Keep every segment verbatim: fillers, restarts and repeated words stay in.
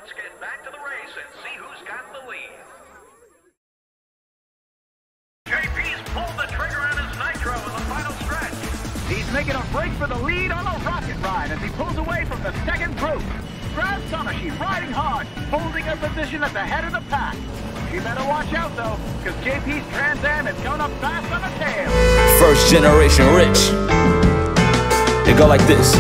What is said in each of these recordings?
Let's get back to the race and see who's got the lead. J P's pulled the trigger on his nitro in the final stretch. He's making a break for the lead on a rocket ride as he pulls away from the second group. Brad Sanashi riding hard, holding a position at the head of the pack. You better watch out though, because J P's Trans Am is coming up fast on the tail. First generation rich. They go like this.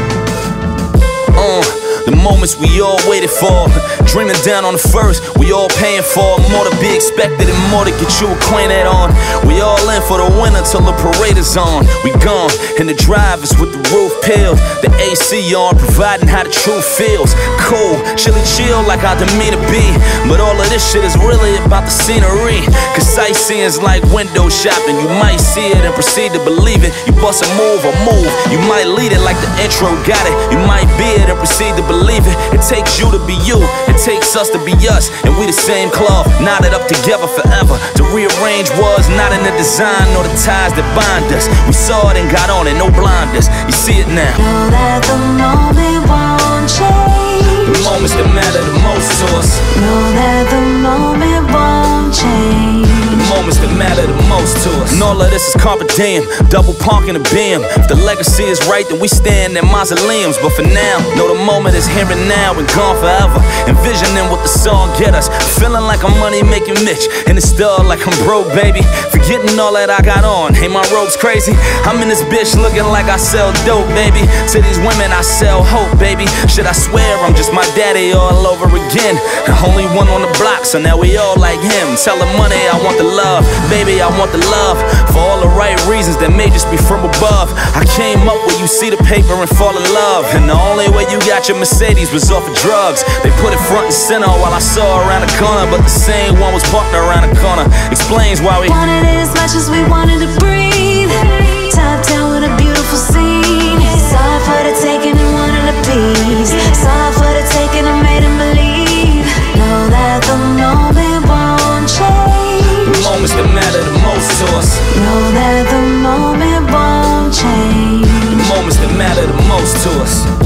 Uh, the moments we all waited for. Dreaming down on the first, we all paying for. More to be expected and more to get you acquainted on. We all in for the winter till the parade is on. We gone, and the drive is with the roof peeled. The A C on, providing how the truth feels. Cool, chilly chill like I demean to be. But all of this shit is really about the scenery. Cause sightseeing's like window shopping. You might see it and proceed to believe it. You bust a move or move, you might lead it like the intro got it. You might be it and proceed to believe it. It takes you to be you, it takes us to be us. And we the same cloth, knotted up together forever. To rearrange was not in the design nor the ties that bind us. We saw it and got on it, no blinders. You see it now. Know that the moment won't change. The moments that matter the most to us. Know that the moment won't change. The moments that matter the most to us. And all of this is carpe diem, double parking the beam. If the legacy is right, then we stand in mausoleums. But for now, know the moment is here and now and gone forever. Envisioning what the song get us. Feeling like I'm money making Mitch in the stall like I'm broke, baby. Forgetting all that I got on. Hey, my robe's crazy. I'm in this bitch looking like I sell dope, baby. To these women I sell hope, baby. Should I swear I'm just my daddy all over again? The only one on the block, so now we all like him. Tell the money I want the love, baby, I want the love. For all the right reasons that may just be from above. I came up where you see the paper and fall in love. And the only way you got your Mercedes was off of drugs. They put it front and center while I saw around the corner, but the same one was parked around the corner. Explains why we wanted it as much as we wanted to breathe. Top down with a beautiful scene. Saw it for the taking and wanted a piece. Saw it for the taking and made him believe. Know that the moment won't change. The moments that matter the most to us. Know that the moment won't change. The moments that matter the most to us.